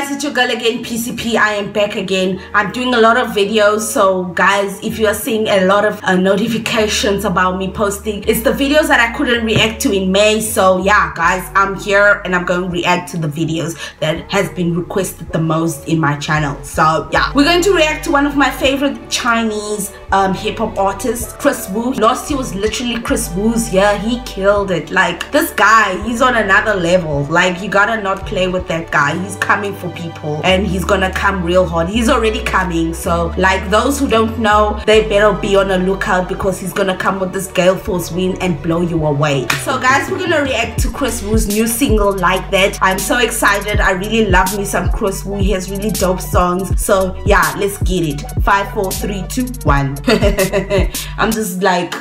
guys, it's your girl again, PCP. I am back again. I'm doing a lot of videos, so guys, if you are seeing a lot of notifications about me posting, it's the videos that I couldn't react to in May. So yeah guys, I'm here and I'm going to react to the videos that has been requested the most in my channel. So yeah, we're going to react to one of my favorite Chinese hip-hop artists, Chris Wu. Last year was literally Chris Wu's year. He killed it. Like, this guy, he's on another level. Like, you gotta not play with that guy. He's coming for people and he's gonna come real hard. He's already coming. So like, those who don't know, they better be on the lookout because he's gonna come with this Gale Force win and blow you away. So guys, we're gonna react to Chris Wu's new single, Like That. I'm so excited. I really love me some Chris Wu. He has really dope songs. So yeah, let's get it. 5, 4, 3, 2, 1. I'm just like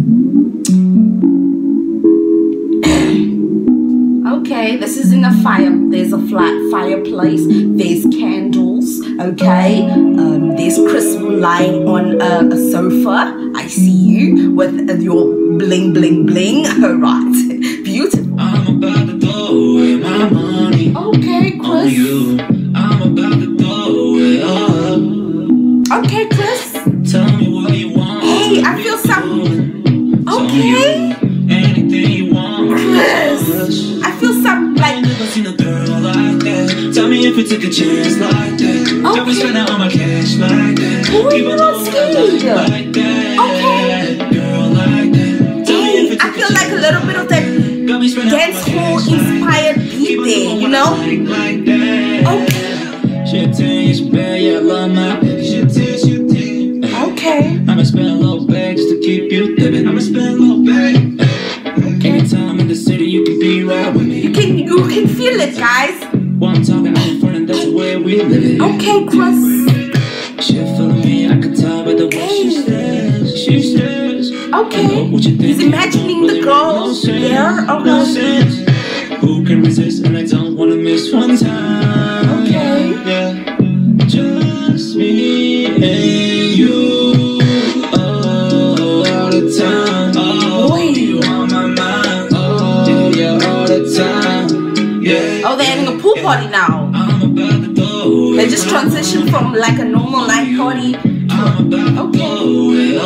okay, this is in a fire. There's a flat fireplace. There's candles. Okay, there's Chris Wu lying on a sofa. I see you with your bling bling bling. Alright, beautiful. I'm about to throw away my money. Okay, Chris. You. I'm about to throw it all. Okay, Chris. Tell me what you want. Hey, I feel some. Okay. Anything you want. Chris, I feel some like. Never seen a girl like that. Tell me if you took a chance like that. Okay. Got me spending all my cash like that. Who are you not scared? Like that. Okay. Girl like that. Tell me if you I feel like a little bit of that dance hall inspired beat there, you know? Like that. Okay. Shit tastes bad, yeah, love my shit tastes you deep. Okay. I'ma spend a little bag just to keep you living. I'ma spend a little bag. Anytime in the city, you can be right with me. You can feel it, guys. One talking out in front, and that's the way we live it. Okay, Chris. She feeling me, I can tell by the way she stares. She stares. Okay. He's imagining the girls there. Okay. Who can resist? And I don't wanna miss one time. Okay. Yeah. Just me and you. All the time. Oh, you on my mind. Oh, yeah, all the time. Yeah. Oh, they're having a pool party now. I'm about to go. They just transitioned from like a normal night party to okay.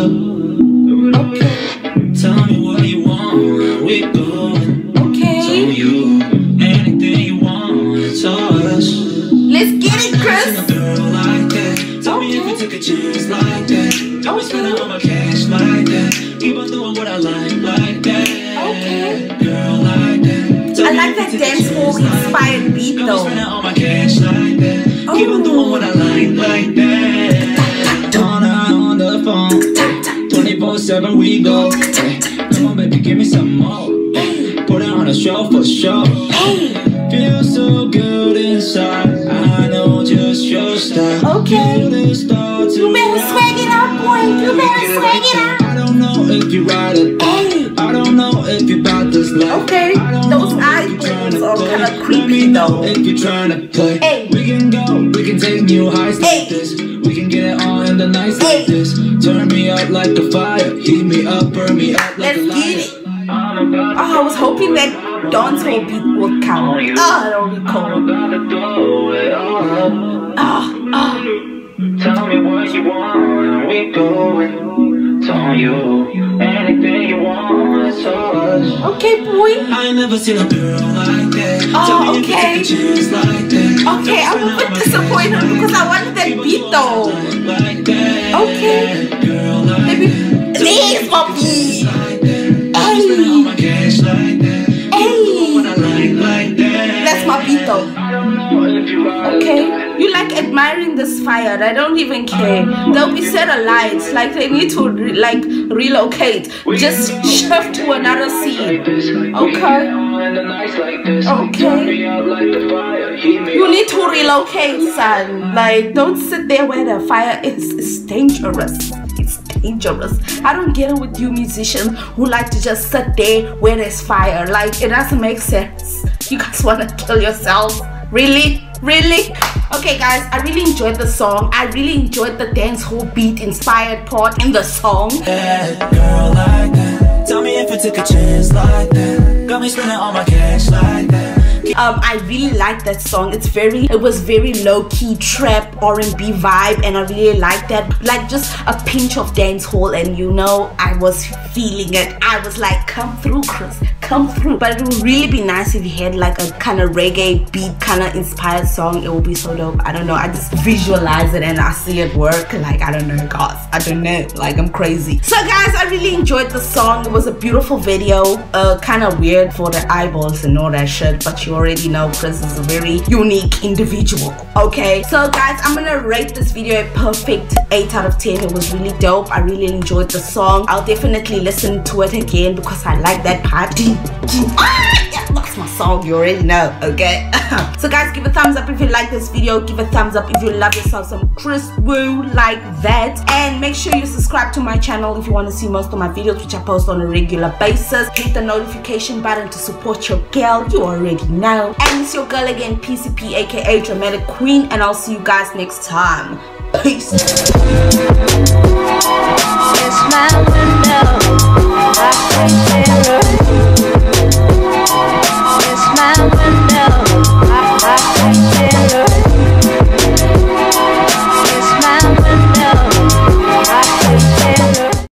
Okay. Tell me what you want, where we going. Okay. Tell you anything you want, it's us. Let's get it, Chris. Girl like that. Tell me if you took a chance like that. Tell me spending all my cash like that. Keep on doing what I like that. Okay. Girl like that. I like that dance hall inspired beat though. Spending all my cash like that. Keep on doing what I like that. On the phone. 24/7 we go. Come on baby, give me some more. Put it on a show for sure. Feel so good inside. I know just your style. Okay. You better swag it out, boy. You better swag it out. I don't know if you ride it. I don't know if you about this life. Okay. Those eyeballs are kind of creepy though. If you're trying to play, we can go. We can take new heights like this. We can get it on in the nights like this. Turn me up like a fire. Heat me up, burn me up like a lighter. Let's get it. Oh, I was hoping that dancehall beat would come. Oh, that'll be cool. Tell me what you want, we going. Tell you anything you want, it's us. Okay, boy. I ain't never seen a girl like that. Oh, okay. Like that. Okay, I'm a bit disappointed because I wanted that beat though. Like that. Okay. Girl like Maybe there's my beat. That's my beat though. Okay, you like admiring this fire. I don't even care. They'll be satellites. Like they need to relocate. Just shift to another scene. Okay. Okay. You need to relocate, son. Like, don't sit there where the fire is. It's dangerous. It's dangerous. I don't get it with you musicians who like to just sit there where there's fire. Like, it doesn't make sense. You guys want to kill yourselves? Really? Really? Okay guys, I really enjoyed the song. I really enjoyed the dance hall beat inspired part in the song. Girl like that. Tell me if you took a chance like that. Got me spending all my cash like that. I really like that song. It was very low-key trap R&B vibe, and I really like that. Like just a pinch of dance hall, and you know, I was feeling it. I was like, come through, Chris, come through. But it would really be nice if you had like a kind of reggae beat kind of inspired song. It would be so dope. I don't know, I just visualize it and I see it work. Like, I don't know guys, I don't know, like I'm crazy. So guys, I really enjoyed the song. It was a beautiful video, kind of weird for the eyeballs and all that shit, but you already know Chris is a very unique individual. Okay, so guys, I'm gonna rate this video a perfect 8 out of 10. It was really dope. I really enjoyed the song. I'll definitely listen to it again because I like that part. Yeah, that's my song, you already know. Okay. So guys, give a thumbs up if you like this video. Give a thumbs up if you love yourself some Chris Wu like that, and make sure you subscribe to my channel if you want to see most of my videos, which I post on a regular basis. Hit the notification button to support your girl, you already know. And it's your girl again, PCP, aka Dramatic Queen, and I'll see you guys next time. Peace.